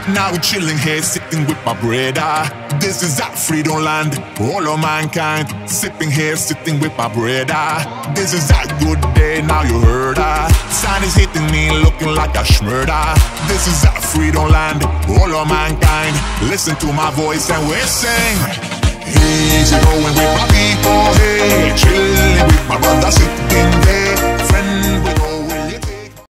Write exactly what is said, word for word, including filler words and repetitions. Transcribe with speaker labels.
Speaker 1: Now we're chilling here, sitting with my brother. This is that freedom land, all of mankind. Sipping here, sitting with my brother. This is that good day, now you heard her. Sun is hitting me, looking like a schmurder. This is that freedom land, all of mankind. Listen to my voice and we sing. Easy going with my people, hey. Chilling with my brother, sitting